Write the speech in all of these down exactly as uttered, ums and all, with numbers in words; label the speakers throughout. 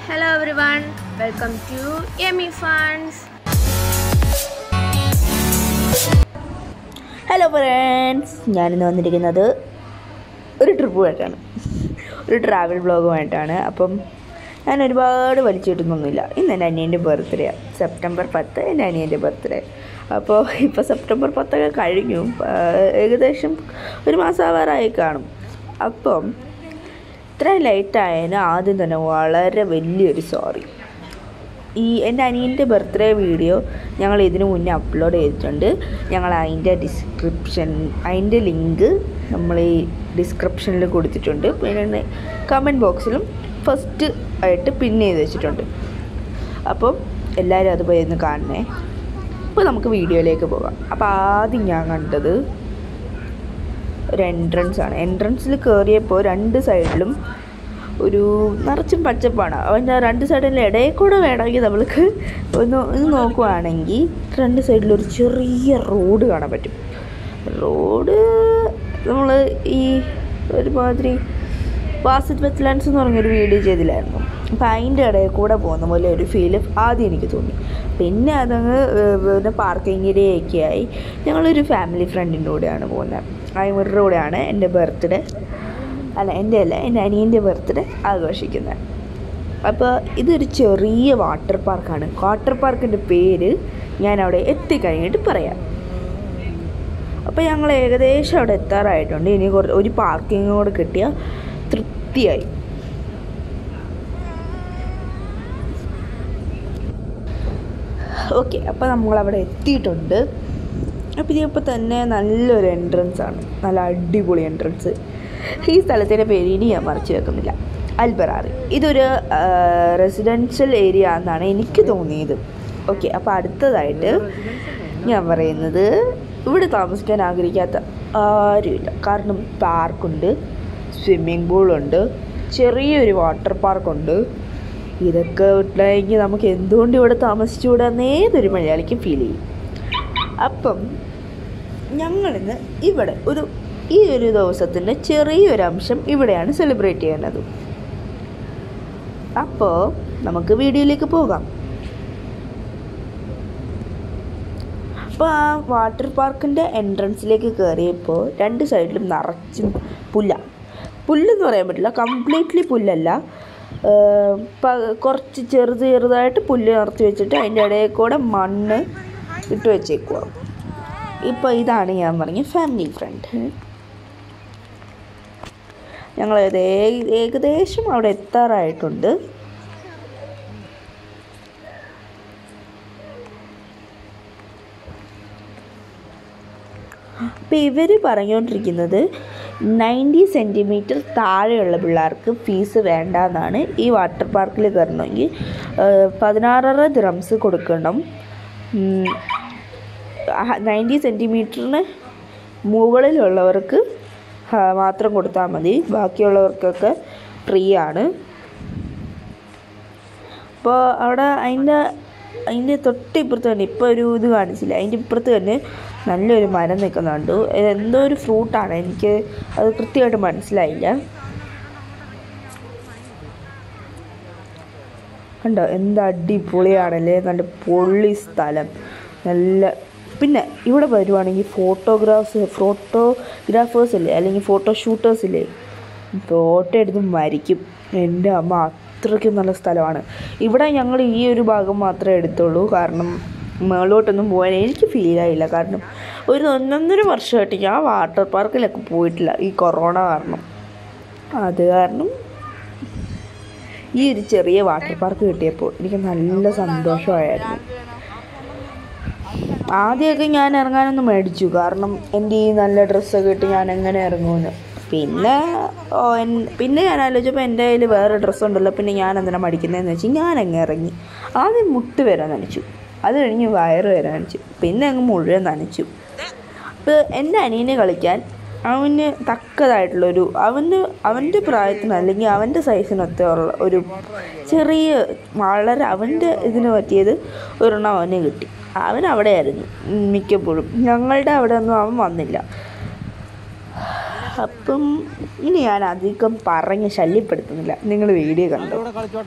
Speaker 1: Hello everyone, welcome to Yummy Funds.
Speaker 2: Hello friends, ഞാനിന്ന് വന്നിരിക്കുന്നത് ഒരു ട്രിപ്പുമായിട്ടാണ്, ഒരു ട്രാവൽ വ്ളോഗുമായിട്ടാണ്. അപ്പം ഞാൻ ഒരുപാട് വലിച്ചു കിട്ടുന്നൊന്നുമില്ല. ഇന്ന് എൻ്റെ അനിയൻ്റെ ബർത്ത്ഡേ, സെപ്റ്റംബർ പത്ത് എൻ്റെ അനിയൻ്റെ ബർത്ത്ഡേ. അപ്പോൾ ഇപ്പോൾ സെപ്റ്റംബർ പത്തൊക്കെ കഴിഞ്ഞു, ഏകദേശം ഒരു മാസം ആവാറായി കാണും. അപ്പം ഇത്രയും ലേറ്റായതിന് ആദ്യം തന്നെ വളരെ വലിയൊരു സോറി. ഈ എൻ്റെ അനിയൻ്റെ ബർത്ത്ഡേ വീഡിയോ ഞങ്ങൾ ഇതിനു മുന്നേ അപ്ലോഡ് ചെയ്തിട്ടുണ്ട്. ഞങ്ങൾ അതിൻ്റെ ഡിസ്ക്രിപ്ഷൻ അതിൻ്റെ ലിങ്ക് നമ്മൾ ഈ ഡിസ്ക്രിപ്ഷനിൽ കൊടുത്തിട്ടുണ്ട്. പിന്നെ കമൻറ്റ് ബോക്സിലും ഫസ്റ്റ് ആയിട്ട് പിൻ ചെയ്ത് വെച്ചിട്ടുണ്ട്. അപ്പം എല്ലാവരും അത് പോയി ഒന്ന് കാണണേ. അപ്പോൾ നമുക്ക് വീഡിയോയിലേക്ക് പോകാം. അപ്പോൾ ആദ്യം ഞാൻ കണ്ടത് ഒരു എൻട്രൻസ് ആണ്. എൻട്രൻസിൽ കയറിയപ്പോൾ രണ്ട് സൈഡിലും ഒരു നിറച്ചും പച്ചപ്പാണ്. അവൻ്റെ രണ്ട് സൈഡിൻ്റെ ഇടയിൽ കൂടെ വേണമെങ്കിൽ നമ്മൾക്ക് ഒന്ന് ഒന്ന് നോക്കുവാണെങ്കിൽ രണ്ട് സൈഡിലൊരു ചെറിയ റോഡ് കാണാൻ പറ്റും. റോഡ് നമ്മൾ ഈ ഒരുമാതിരി വാസിത് വെറ്റ്ലാൻഡ്സ് എന്ന് പറഞ്ഞൊരു വീഡിയോ ചെയ്തില്ലായിരുന്നു. അപ്പോൾ അതിൻ്റെ ഇടയിൽ കൂടെ പോകുന്ന പോലെ ഒരു ഫീല് ആദ്യം എനിക്ക് തോന്നി. പിന്നെ അതങ്ങ് പിന്നെ പാർക്കിംഗ് ഏരിയയൊക്കെ ആയി. ഞങ്ങളൊരു ഫാമിലി ഫ്രണ്ടിൻ്റെ കൂടെയാണ് പോകുന്നത്. ഇവരുടെ കൂടെയാണ് എൻ്റെ ബർത്ത്ഡേ അല്ല എൻ്റെ അല്ല എൻ്റെ അനിയൻ്റെ ബർത്ത്ഡേ ആഘോഷിക്കുന്നത്. അപ്പോൾ ഇതൊരു ചെറിയ വാട്ടർ പാർക്കാണ്. വാട്ടർ പാർക്കിൻ്റെ പേര് ഞാൻ അവിടെ എത്തിക്കഴിഞ്ഞിട്ട് പറയാം. അപ്പോൾ ഞങ്ങൾ ഏകദേശം അവിടെ എത്താറായിട്ടുണ്ട്. ഇനി കുറച്ച് ഒരു പാർക്കിംഗ് കൂടെ കിട്ടിയാൽ തൃപ്തിയായി. ഓക്കെ, അപ്പോൾ നമ്മളവിടെ എത്തിയിട്ടുണ്ട്. അപ്പോൾ ഇതിപ്പോൾ തന്നെ നല്ലൊരു എൻട്രൻസ് ആണ്, നല്ല അടിപൊളി എൻട്രൻസ്. ഈ സ്ഥലത്തിൻ്റെ പേര് ഇനി ഞാൻ മറച്ചു വെക്കുന്നില്ല. അൽ ബറാറി. ഇതൊരു റെസിഡൻഷ്യൽ ഏരിയ എന്നാണ് എനിക്ക് തോന്നിയത്. ഓക്കെ, അപ്പോൾ അടുത്തതായിട്ട് ഞാൻ പറയുന്നത് ഇവിടെ താമസിക്കാൻ ആഗ്രഹിക്കാത്ത ആരുമില്ല. കാരണം പാർക്കുണ്ട്, സ്വിമ്മിംഗ് പൂളുണ്ട്, ചെറിയൊരു വാട്ടർ പാർക്കുണ്ട്. ഇതൊക്കെ ഉണ്ടായെങ്കിൽ നമുക്ക് എന്തുകൊണ്ട് ഇവിടെ താമസിച്ചുകൂടാന്ന് ഏതൊരു മലയാളിക്ക് ഫീൽ ചെയ്യും. അപ്പം ഞങ്ങളിന്ന് ഇവിടെ ഒരു ഈ ഒരു ദിവസത്തിൻ്റെ ചെറിയൊരംശം ഇവിടെയാണ് സെലിബ്രേറ്റ് ചെയ്യുന്നത്. അപ്പോൾ നമുക്ക് വീഡിയോയിലേക്ക് പോകാം. അപ്പോൾ ആ വാട്ടർ പാർക്കിൻ്റെ എൻട്രൻസിലേക്ക് കയറിയപ്പോൾ രണ്ട് സൈഡിലും നിറച്ചും പുല്ല. പുല്ലെന്ന് പറയാൻ പറ്റില്ല, കംപ്ലീറ്റ്ലി പുല്ലല്ല, കുറച്ച് ചെറുത് ചെറുതായിട്ട് പുല്ല് നിറച്ച് വെച്ചിട്ട് അതിൻ്റെ ഇടയിൽ കൂടെ മണ്ണ് ഇട്ട് വെച്ചേക്കുക. ഇപ്പോൾ ഇതാണ് ഞാൻ പറഞ്ഞ ഫാമിലി ഫ്രണ്ട്. ഞങ്ങൾ ഏകദേശം അവിടെ എത്താറായിട്ടുണ്ട്. അപ്പോൾ ഇവർ പറഞ്ഞുകൊണ്ടിരിക്കുന്നത് നയൻറ്റി സെൻറ്റിമീറ്റർ താഴെയുള്ള പിള്ളേർക്ക് ഫീസ് വേണ്ട എന്നാണ്. ഈ വാട്ടർ പാർക്കിൽ കയറണമെങ്കിൽ പതിനാറര ദിറംസ് കൊടുക്കണം. നയൻറ്റി സെൻറ്റിമീറ്ററിന് മുകളിലുള്ളവർക്ക് മാത്രം കൊടുത്താൽ മതി, ബാക്കിയുള്ളവർക്കൊക്കെ ഫ്രീ ആണ്. അപ്പോൾ അവിടെ അതിൻ്റെ അതിൻ്റെ തൊട്ടിപ്പുറത്ത് തന്നെ ഇപ്പോൾ ഒരു ഇത് കാണിച്ചില്ല, അതിൻ്റെ ഇപ്പുറത്ത് തന്നെ നല്ലൊരു മരം നിൽക്കുന്നുണ്ട്. എന്തോ ഒരു ഫ്രൂട്ടാണ്, എനിക്ക് അത് കൃത്യമായിട്ട് മനസ്സിലായില്ല. കണ്ടോ എന്താ അടിപൊളിയാണല്ലേ, നല്ല പൊള്ളി സ്ഥലം. നല്ല പിന്നെ ഇവിടെ വരുവാണെങ്കിൽ ഫോട്ടോഗ്രാഫ്സ് ഫോട്ടോഗ്രാഫേഴ്സ് ഇല്ലേ, അല്ലെങ്കിൽ ഫോട്ടോ ഷൂട്ടേഴ്സ് ഇല്ലേ, ഫോട്ടോ എടുത്ത് മരിക്കും. എൻ്റെ അമ്മ, അത്രയ്ക്കും നല്ല സ്ഥലമാണ്. ഇവിടെ ഞങ്ങൾ ഈ ഒരു ഭാഗം മാത്രമേ എടുത്തുള്ളൂ, കാരണം മേളോട്ടൊന്നും പോകാൻ എനിക്ക് ഫീലായില്ല. കാരണം ഒരു ഒന്നൊന്നര വർഷമായിട്ട് ഞാൻ വാട്ടർ പാർക്കിലൊക്കെ പോയിട്ടില്ല, ഈ കൊറോണ കാരണം. അത് കാരണം ഈ ഒരു ചെറിയ വാട്ടർ പാർക്ക് കിട്ടിയപ്പോൾ എനിക്ക് നല്ല സന്തോഷമായിരുന്നു. ആദ്യമൊക്കെ ഞാൻ ഇറങ്ങാനൊന്ന് മേടിച്ചു, കാരണം എൻ്റെ ഈ നല്ല ഡ്രസ്സൊക്കെ ഇട്ട് ഞാൻ എങ്ങനെ ഇറങ്ങുമെന്ന്. പിന്നെ ഓ പിന്നെ ഞാൻ ആലോചിച്ചപ്പോൾ എൻ്റെ കയ്യിൽ വേറെ ഡ്രസ്സുണ്ടല്ലോ, പിന്നെ ഞാൻ എന്തിനാണ് മടിക്കുന്നതെന്ന് വെച്ച് ഞാൻ അങ്ങ് ഇറങ്ങി. ആദ്യം മുട്ട് വരെ നനച്ചു, അത് കഴിഞ്ഞ് വയറ് വരെ നനച്ചു, പിന്നെ അങ്ങ് മുഴുവൻ നനച്ചു. അപ്പോൾ എൻ്റെ അനിയനെ കളിക്കാൻ അവന് തക്കതായിട്ടുള്ളൊരു അവന് അവൻ്റെ പ്രായത്തിന് അല്ലെങ്കിൽ അവൻ്റെ സൈസിനൊത്ത ഉള്ള ഒരു ചെറിയ വളരെ അവൻ്റെ ഇതിന് പറ്റിയത് ഒരെണ്ണം അവന് കിട്ടി. അവൻ അവിടെയായിരുന്നു മിക്കപ്പോഴും, ഞങ്ങളുടെ അവിടെ ഒന്നും അവൻ വന്നില്ല. അപ്പം ഇനി ഞാൻ അധികം പറഞ്ഞ് ശല്യപ്പെടുത്തുന്നില്ല, നിങ്ങൾ വീഡിയോ കണ്ടോ.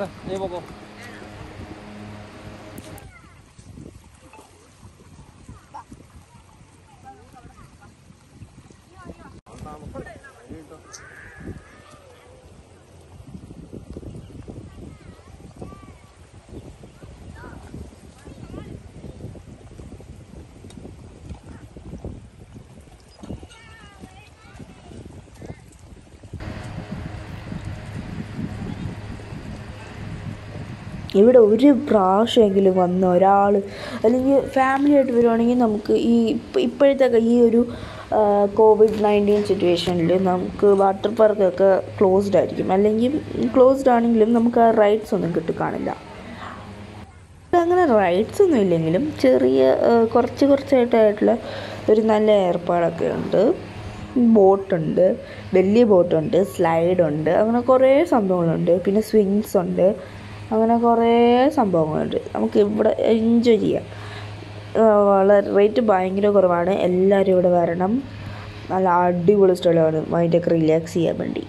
Speaker 2: ഇവിടെ ഒരു പ്രാവശ്യമെങ്കിലും വന്ന ഒരാൾ അല്ലെങ്കിൽ ഫാമിലി ആയിട്ട് വരുവാണെങ്കിൽ നമുക്ക് ഈ ഇപ്പോഴത്തെ ഈ ഒരു കോവിഡ് നയൻറ്റീൻ സിറ്റുവേഷനിൽ നമുക്ക് വാട്ടർ പാർക്കൊക്കെ ക്ലോസ്ഡ് ആയിരിക്കും, അല്ലെങ്കിൽ ക്ലോസ്ഡ് ആണെങ്കിലും നമുക്ക് ആ റൈഡ്സ് ഒന്നും കിട്ടി കാണില്ല. അങ്ങനെ റൈഡ്സ് ഒന്നും ഇല്ലെങ്കിലും ചെറിയ കുറച്ച് കുറച്ചായിട്ടായിട്ടുള്ള ഒരു നല്ല ഏർപ്പാടൊക്കെ ഉണ്ട്. ബോട്ടുണ്ട്, വലിയ ബോട്ടുണ്ട്, സ്ലൈഡുണ്ട്, അങ്ങനെ കുറേ സംഭവങ്ങളുണ്ട്. പിന്നെ സ്വിങ്സ് ഉണ്ട്, അങ്ങനെ കുറേ സംഭവങ്ങളുണ്ട്. നമുക്ക് ഇവിടെ എൻജോയ് ചെയ്യാം. വളരെ റേറ്റ് ഭയങ്കര കുറവാണ്. എല്ലാവരും ഇവിടെ വരണം. നല്ല അടിപൊളി സ്ഥലമാണ് മൈൻഡൊക്കെ റിലാക്സ് ചെയ്യാൻ വേണ്ടി.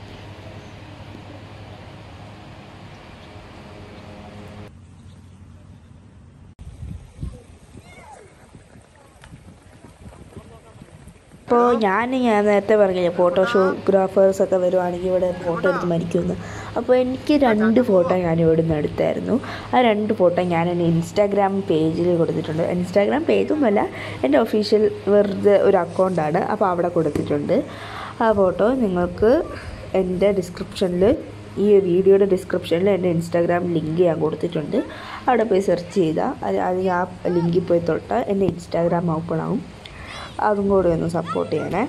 Speaker 2: അപ്പോൾ ഞാൻ ഞാൻ നേരത്തെ പറഞ്ഞില്ലേ ഫോട്ടോഗ്രാഫേഴ്സൊക്കെ വരുവാണെങ്കിൽ ഇവിടെ ഫോട്ടോ എടുത്ത് മരിക്കുമെന്ന്. അപ്പോൾ എനിക്ക് രണ്ട് ഫോട്ടോ ഞാൻ ഇവിടെ നിന്ന് എടുത്തായിരുന്നു. ആ രണ്ട് ഫോട്ടോ ഞാൻ എൻ്റെ ഇൻസ്റ്റാഗ്രാം പേജിൽ കൊടുത്തിട്ടുണ്ട്. ഇൻസ്റ്റാഗ്രാം പേജൊന്നുമല്ല, എൻ്റെ ഒഫീഷ്യൽ വെറുതെ ഒരു അക്കൗണ്ടാണ്, അപ്പോൾ അവിടെ കൊടുത്തിട്ടുണ്ട്. ആ ഫോട്ടോ നിങ്ങൾക്ക് എൻ്റെ ഡിസ്ക്രിപ്ഷനിൽ, ഈ വീഡിയോയുടെ ഡിസ്ക്രിപ്ഷനിൽ എൻ്റെ ഇൻസ്റ്റാഗ്രാം ലിങ്ക് ഞാൻ കൊടുത്തിട്ടുണ്ട്. അവിടെ പോയി സെർച്ച് ചെയ്താൽ അത് അത് ആ ലിങ്കിൽ പോയി തൊട്ടാൽ എൻ്റെ ഇൻസ്റ്റാഗ്രാം ഓപ്പൺ ആവും. അതും കൂടി ഒന്ന് സപ്പോർട്ട് ചെയ്യണേ.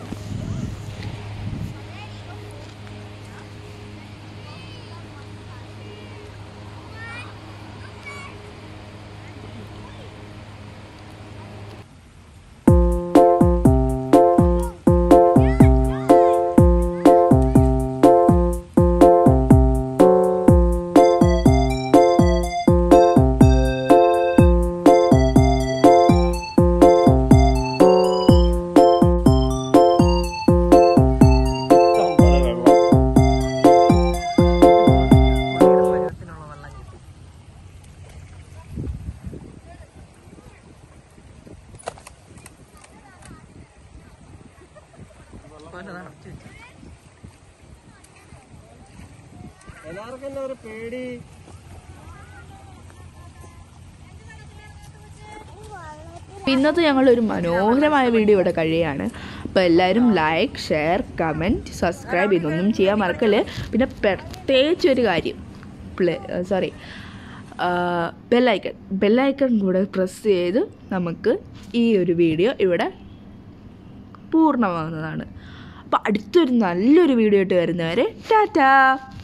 Speaker 2: ഇന്നത്തെ ഞങ്ങളൊരു മനോഹരമായ വീഡിയോ ഇവിടെ കഴിയുകയാണ്. അപ്പോൾ എല്ലാവരും ലൈക്ക്, ഷെയർ, കമൻറ്റ്, സബ്സ്ക്രൈബ് ഇതൊന്നും ചെയ്യാൻ മറക്കല്ലേ. പിന്നെ പ്രത്യേകിച്ച് ഒരു കാര്യം, പ്ലേ സോറി ബെല്ലൈക്കൺ ബെല്ലൈക്കൺ കൂടെ പ്രസ് ചെയ്ത് നമുക്ക് ഈ ഒരു വീഡിയോ ഇവിടെ പൂർണ്ണമാകുന്നതാണ്. അപ്പോൾ അടുത്തൊരു നല്ലൊരു വീഡിയോ ആയിട്ട് വരുന്നവരെ ടാറ്റാ.